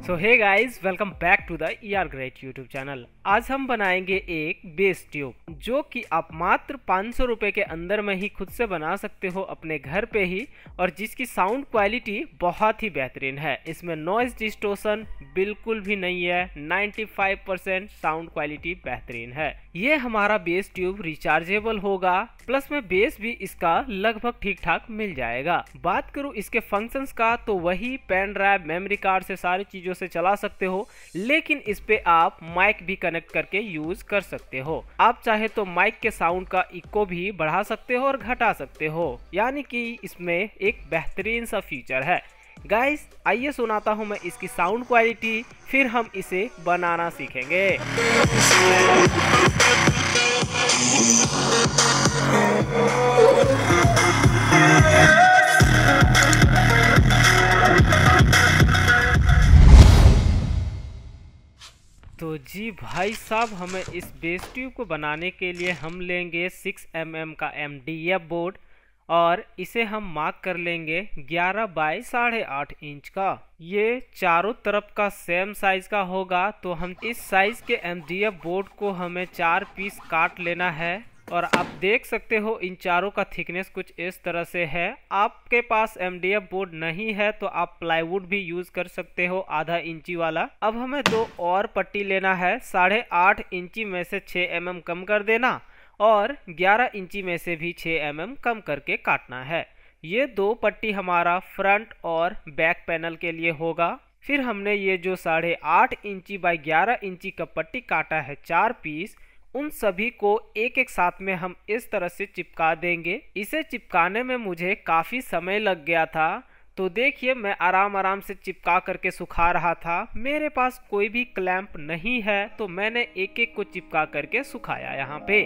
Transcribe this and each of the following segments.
So hey guys, welcome back to the ER great YouTube channel. आज हम बनाएंगे एक बेस ट्यूब जो कि आप मात्र 500 रुपये के अंदर में ही खुद से बना सकते हो अपने घर पे ही, और जिसकी साउंड क्वालिटी बहुत ही बेहतरीन है। इसमें नॉइज डिस्टोर्शन बिल्कुल भी नहीं है, 95% साउंड क्वालिटी बेहतरीन है। ये हमारा बेस ट्यूब रिचार्जेबल होगा, प्लस में बेस भी इसका लगभग ठीक ठाक मिल जाएगा। बात करूँ इसके फंक्शंस का तो वही पेन ड्राइव, मेमोरी कार्ड से सारी चीजों से चला सकते हो, लेकिन इस पे आप माइक भी कनेक्ट करके यूज कर सकते हो। आप चाहे तो माइक के साउंड का इको भी बढ़ा सकते हो और घटा सकते हो, यानी कि इसमें एक बेहतरीन सा फीचर है। गाइस आइए सुनाता हूं मैं इसकी साउंड क्वालिटी, फिर हम इसे बनाना सीखेंगे। तो जी भाई साहब, हमें इस बेस ट्यूब को बनाने के लिए हम लेंगे 6 mm का MDF बोर्ड और इसे हम मार्क कर लेंगे 11 बाई 8.5 इंच का। ये चारों तरफ का सेम साइज का होगा, तो हम इस साइज के MDF बोर्ड को हमें 4 पीस काट लेना है। और आप देख सकते हो इन चारों का थिकनेस कुछ इस तरह से है। आपके पास MDF बोर्ड नहीं है तो आप प्लाईवुड भी यूज कर सकते हो, आधा इंची वाला। अब हमें 2 और पट्टी लेना है, 8.5 इंची में से 6 mm कम कर देना और 11 इंची में से भी 6 mm कम करके काटना है। ये 2 पट्टी हमारा फ्रंट और बैक पैनल के लिए होगा। फिर हमने ये जो 8.5 इंची बाई 11 इंची का पट्टी काटा है 4 पीस, उन सभी को एक एक साथ में हम इस तरह से चिपका देंगे। इसे चिपकाने में मुझे काफी समय लग गया था, तो देखिए मैं आराम से चिपका करके सुखा रहा था। मेरे पास कोई भी क्लैंप नहीं है तो मैंने एक एक को चिपका करके सुखाया यहाँ पे।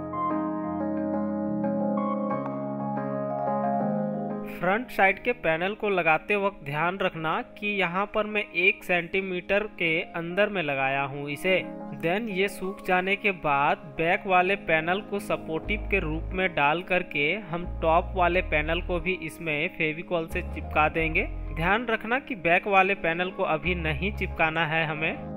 फ्रंट साइड के पैनल को लगाते वक्त ध्यान रखना कि यहाँ पर मैं 1 सेंटीमीटर के अंदर में लगाया हूँ इसे। देन ये सूख जाने के बाद बैक वाले पैनल को सपोर्टिव के रूप में डाल करके हम टॉप वाले पैनल को भी इसमें फेविकॉल से चिपका देंगे। ध्यान रखना कि बैक वाले पैनल को अभी नहीं चिपकाना है हमें।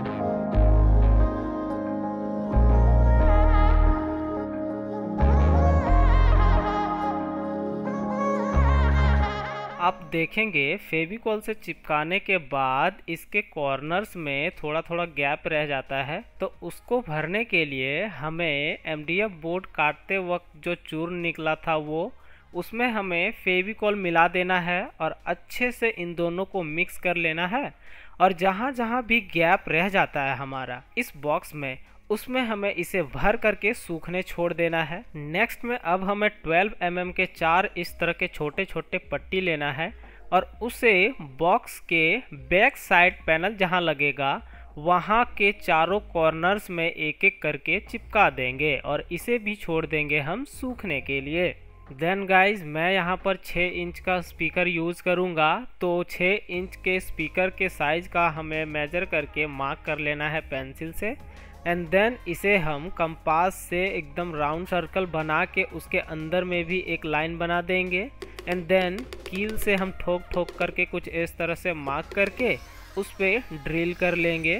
आप देखेंगे फेविकॉल से चिपकाने के बाद इसके कॉर्नर्स में थोड़ा थोड़ा गैप रह जाता है, तो उसको भरने के लिए हमें MDF बोर्ड काटते वक्त जो चूर्ण निकला था वो उसमें हमें फेविकॉल मिला देना है और अच्छे से इन दोनों को मिक्स कर लेना है। और जहाँ जहाँ भी गैप रह जाता है हमारा इस बॉक्स में, उसमें हमें इसे भर करके सूखने छोड़ देना है। नेक्स्ट में अब हमें 12 mm के 4 इस तरह के छोटे छोटे पट्टी लेना है और उसे बॉक्स के बैक साइड पैनल जहां लगेगा वहां के चारों कॉर्नर्स में एक एक करके चिपका देंगे और इसे भी छोड़ देंगे हम सूखने के लिए। देन गाइज मैं यहाँ पर 6 इंच का स्पीकर यूज करूँगा, तो 6 इंच के स्पीकर के साइज का हमें मेजर करके मार्क कर लेना है पेंसिल से। एंड देन इसे हम कंपास से एकदम राउंड सर्कल बना के उसके अंदर में भी एक लाइन बना देंगे। एंड देन कील से हम ठोक ठोक करके कुछ इस तरह से मार्क करके उस पे ड्रिल कर लेंगे।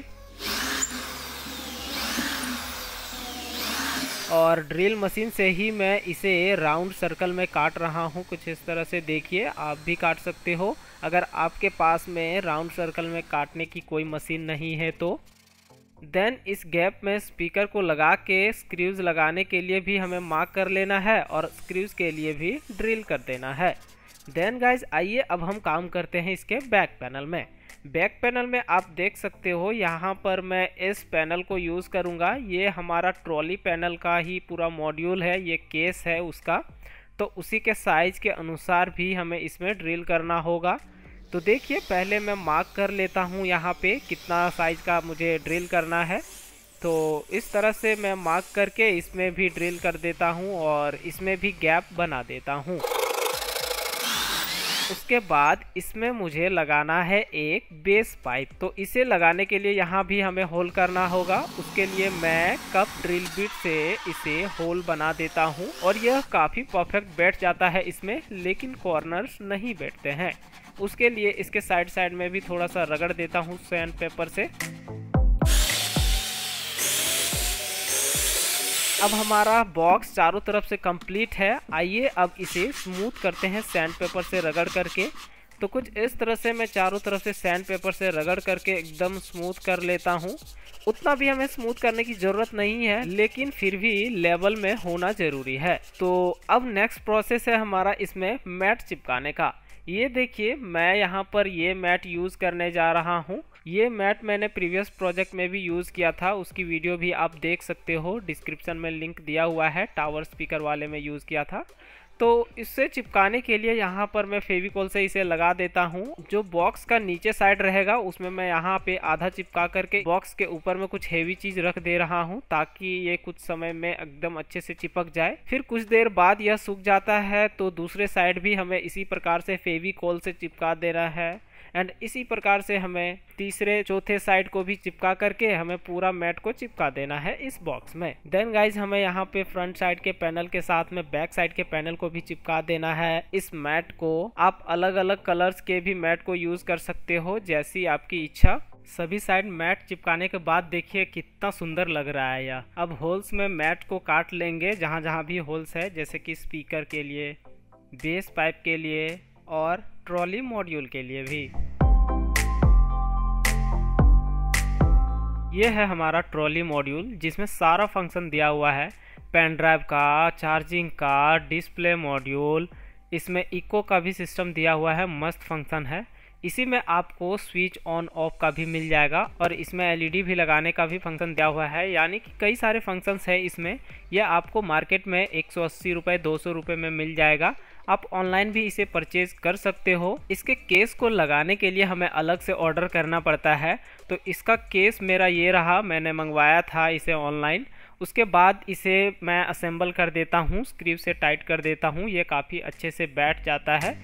और ड्रिल मशीन से ही मैं इसे राउंड सर्कल में काट रहा हूँ, कुछ इस तरह से। देखिए आप भी काट सकते हो अगर आपके पास में राउंड सर्कल में काटने की कोई मशीन नहीं है तो। देन इस गैप में स्पीकर को लगा के स्क्रूज लगाने के लिए भी हमें मार्क कर लेना है और स्क्रूज के लिए भी ड्रिल कर देना है। देन गाइज आइए अब हम काम करते हैं इसके बैक पैनल में। बैक पैनल में आप देख सकते हो यहाँ पर मैं इस पैनल को यूज़ करूँगा। ये हमारा ट्रॉली पैनल का ही पूरा मॉड्यूल है, ये केस है उसका, तो उसी के साइज के अनुसार भी हमें इसमें ड्रिल करना होगा। तो देखिए पहले मैं मार्क कर लेता हूँ यहाँ पे कितना साइज का मुझे ड्रिल करना है। तो इस तरह से मैं मार्क करके इसमें भी ड्रिल कर देता हूँ और इसमें भी गैप बना देता हूँ। उसके बाद इसमें मुझे लगाना है एक बेस पाइप, तो इसे लगाने के लिए यहाँ भी हमें होल करना होगा। उसके लिए मैं कप ड्रिल बिट से इसे होल बना देता हूँ और यह काफ़ी परफेक्ट बैठ जाता है इसमें, लेकिन कॉर्नर्स नहीं बैठते हैं। उसके लिए इसके साइड साइड में भी थोड़ा सा रगड़ देता हूँ सैंड पेपर से। अब हमारा बॉक्स चारों तरफ से कंप्लीट है। आइए अब इसे स्मूथ करते हैं सैंड पेपर से रगड़ करके। तो कुछ इस तरह से मैं चारों तरफ से सैंड पेपर से रगड़ करके एकदम स्मूथ कर लेता हूँ। उतना भी हमें स्मूथ करने की ज़रूरत नहीं है, लेकिन फिर भी लेवल में होना ज़रूरी है। तो अब नेक्स्ट प्रोसेस है हमारा इसमें मैट चिपकाने का। ये देखिए, मैं यहाँ पर ये मैट यूज़ करने जा रहा हूँ। ये मैट मैंने प्रीवियस प्रोजेक्ट में भी यूज़ किया था, उसकी वीडियो भी आप देख सकते हो, डिस्क्रिप्शन में लिंक दिया हुआ है। टावर स्पीकर वाले में यूज़ किया था। तो इससे चिपकाने के लिए यहाँ पर मैं फेविकॉल से इसे लगा देता हूँ। जो बॉक्स का नीचे साइड रहेगा उसमें मैं यहाँ पे आधा चिपका करके बॉक्स के ऊपर में कुछ हेवी चीज रख दे रहा हूँ, ताकि ये कुछ समय में एकदम अच्छे से चिपक जाए। फिर कुछ देर बाद यह सूख जाता है तो दूसरे साइड भी हमें इसी प्रकार से फेविकॉल से चिपका देना है। एंड इसी प्रकार से हमें तीसरे चौथे साइड को भी चिपका करके हमें पूरा मैट को चिपका देना है इस बॉक्स में। देन गाइज हमें यहाँ पे फ्रंट साइड के पैनल के साथ में बैक साइड के पैनल को भी चिपका देना है इस मैट को। आप अलग अलग कलर्स के भी मैट को यूज कर सकते हो, जैसी आपकी इच्छा। सभी साइड मैट चिपकाने के बाद देखिए कितना सुंदर लग रहा है यह। अब होल्स में मैट को काट लेंगे, जहाँ जहाँ भी होल्स है, जैसे कि स्पीकर के लिए, बेस पाइप के लिए और ट्रॉली मॉड्यूल के लिए भी। ये है हमारा ट्रॉली मॉड्यूल, जिसमें सारा फंक्शन दिया हुआ है, पेन ड्राइव का, चार्जिंग का, डिस्प्ले मॉड्यूल, इसमें इको का भी सिस्टम दिया हुआ है, मस्त फंक्शन है। इसी में आपको स्विच ऑन ऑफ का भी मिल जाएगा और इसमें एलईडी भी लगाने का भी फंक्शन दिया हुआ है, यानी कि कई सारे फंक्शंस है इसमें। यह आपको मार्केट में 180 रुपये 200 रुपये में मिल जाएगा। आप ऑनलाइन भी इसे परचेज कर सकते हो। इसके केस को लगाने के लिए हमें अलग से ऑर्डर करना पड़ता है। तो इसका केस मेरा ये रहा, मैंने मंगवाया था इसे ऑनलाइन। उसके बाद इसे मैं असेंबल कर देता हूँ, स्क्रू से टाइट कर देता हूँ, ये काफ़ी अच्छे से बैठ जाता है।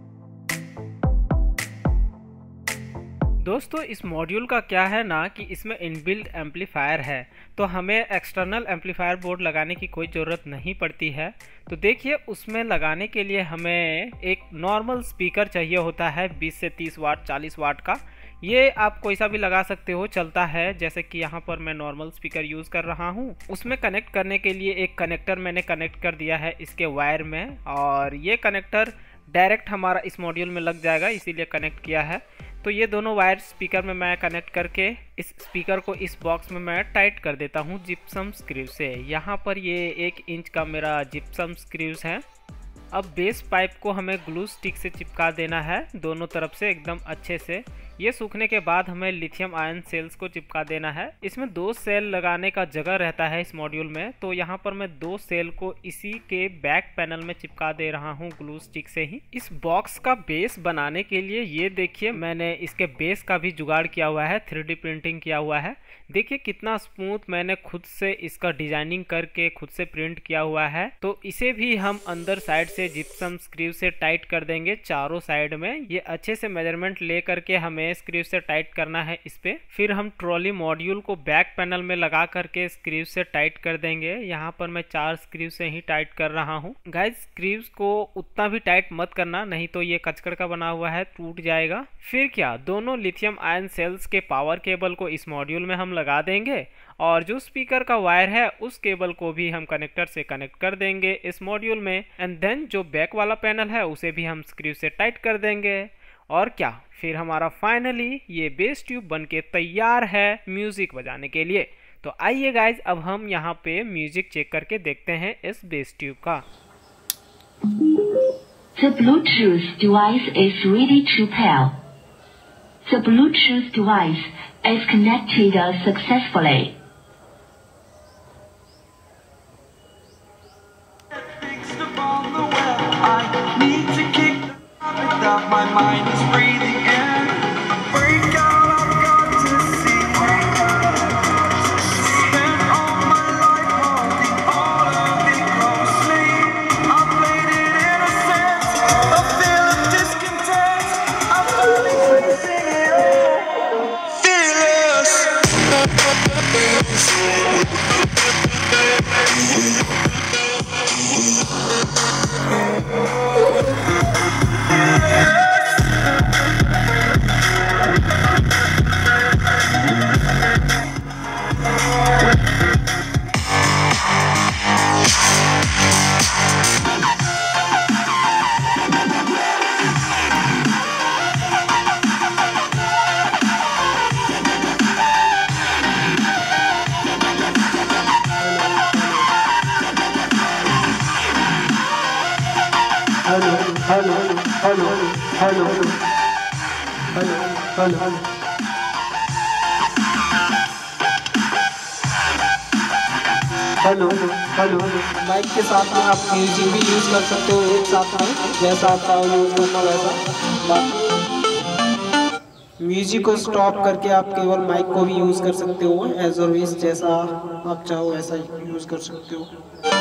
दोस्तों इस मॉड्यूल का क्या है ना कि इसमें इनबिल्ट एम्पलीफायर है, तो हमें एक्सटर्नल एम्पलीफायर बोर्ड लगाने की कोई ज़रूरत नहीं पड़ती है। तो देखिए, उसमें लगाने के लिए हमें एक नॉर्मल स्पीकर चाहिए होता है 20 से 30 वाट 40 वाट का। ये आप कोई सा भी लगा सकते हो, चलता है। जैसे कि यहाँ पर मैं नॉर्मल स्पीकर यूज़ कर रहा हूँ। उसमें कनेक्ट करने के लिए एक कनेक्टर मैंने कनेक्ट कर दिया है इसके वायर में, और ये कनेक्टर डायरेक्ट हमारा इस मॉड्यूल में लग जाएगा, इसीलिए कनेक्ट किया है। तो ये दोनों वायर स्पीकर में मैं कनेक्ट करके इस स्पीकर को इस बॉक्स में मैं टाइट कर देता हूँ जिप्सम स्क्रू से। यहाँ पर ये 1 इंच का मेरा जिप्सम स्क्रूज है। अब बेस पाइप को हमें ग्लू स्टिक से चिपका देना है दोनों तरफ से एकदम अच्छे से। ये सूखने के बाद हमें लिथियम आयन सेल्स को चिपका देना है। इसमें 2 सेल लगाने का जगह रहता है इस मॉड्यूल में, तो यहाँ पर मैं 2 सेल को इसी के बैक पैनल में चिपका दे रहा हूँ ग्लू स्टिक से ही। इस बॉक्स का बेस बनाने के लिए ये देखिए, मैंने इसके बेस का भी जुगाड़ किया हुआ है, 3D प्रिंटिंग किया हुआ है। देखिए कितना स्मूथ मैंने खुद से इसका डिजाइनिंग करके खुद से प्रिंट किया हुआ है। तो इसे भी हम अंदर साइड से जिप्सम स्क्रू से टाइट कर देंगे चारों साइड में। ये अच्छे से मेजरमेंट ले करके हमें स्क्रू से टाइट करना है इस पे। फिर हम ट्रॉली मॉड्यूल को बैक पैनल में लगा करके स्क्रू से टाइट कर देंगे। यहाँ पर मैं 4 स्क्रू से ही टाइट कर रहा हूँ। गाइस स्क्रूज को उतना भी टाइट मत करना, नहीं तो ये कचकड़ का बना हुआ है, टूट जाएगा। फिर क्या, दोनों लिथियम आयन सेल्स के पावर केबल को इस मॉड्यूल में हम लगा देंगे, और जो स्पीकर का वायर है उस केबल को भी हम कनेक्टर से कनेक्ट कर देंगे इस मॉड्यूल में। एंड देन जो बैक वाला पैनल है उसे भी हम स्क्रू से टाइट कर देंगे। और क्या, फिर हमारा फाइनली ये बेस ट्यूब बनके तैयार है म्यूजिक बजाने के लिए। तो आइए गाइज, अब हम यहाँ पे म्यूजिक चेक करके देखते हैं इस बेस ट्यूब का। The Bluetooth device is ready to pair. The Bluetooth device is connected successfully. My mind is breathing in. Break out, I've got to see. Spent all my life holding all of it closely. I played it innocent, a feel of discontent. I'm finally facing it all. Fearless. Hello hello hello hello hello hello. Mic के साथ में आप music भी use कर सकते हो एक साथ में, जैसा आपका यूज़ करना वैसा। म्यूजिक को स्टॉप करके आप केवल माइक को भी यूज़ कर सकते हो एज ऑलवेज, जैसा आप चाहो वैसा यूज़ कर सकते हो।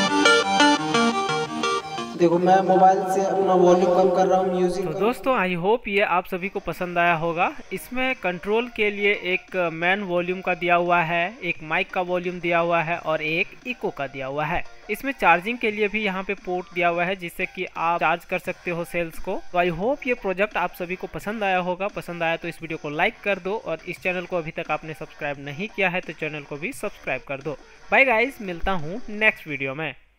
देखो मैं मोबाइल से अपना वॉल्यूम कम कर रहा हूँ म्यूजिक तो का। दोस्तों आई होप ये आप सभी को पसंद आया होगा। इसमें कंट्रोल के लिए एक मैन वॉल्यूम का दिया हुआ है, एक माइक का वॉल्यूम दिया हुआ है और एक इको का दिया हुआ है। इसमें चार्जिंग के लिए भी यहाँ पे पोर्ट दिया हुआ है जिससे कि आप चार्ज कर सकते हो सेल्स को। तो आई होप ये प्रोजेक्ट आप सभी को पसंद आया होगा। पसंद आया तो इस वीडियो को लाइक कर दो और इस चैनल को अभी तक आपने सब्सक्राइब नहीं किया है तो चैनल को भी सब्सक्राइब कर दो। बाय गाइस, मिलता हूँ नेक्स्ट वीडियो में।